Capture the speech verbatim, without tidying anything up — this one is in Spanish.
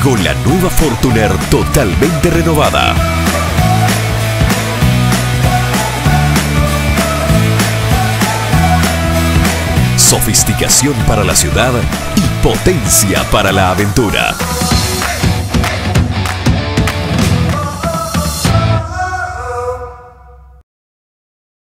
Llegó la nueva Fortuner totalmente renovada. Sofisticación para la ciudad y potencia para la aventura.